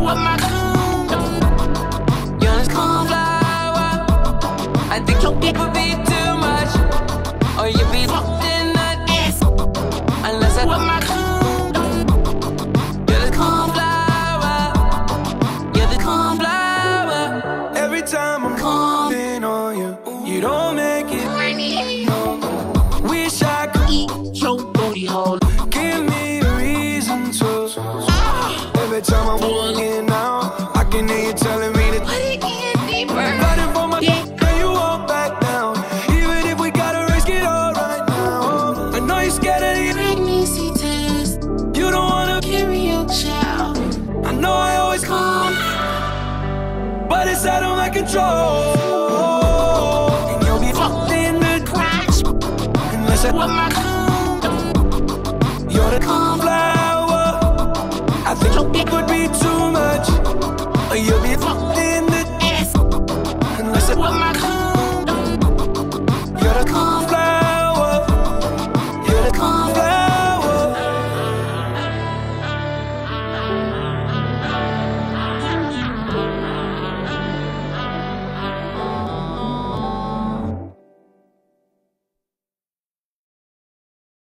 what my you're this cornflower. I think your people be too much, or you be fucked in the ass. Unless I what my you're the cornflower. You're the cornflower. Every time I'm calling on you, you don't make it. Wish I could Eat your booty hole. give me a reason to. Every time I'm walking out, I can hear you telling me to Put it in deeper. fighting for my and you won't back down. Even if we gotta risk it all right now. I know you're scared of the Pregnancy test. you don't wanna. Carry your child. I know I always call, but it's out of my control. And you'll be fucked in the Crash. unless I What my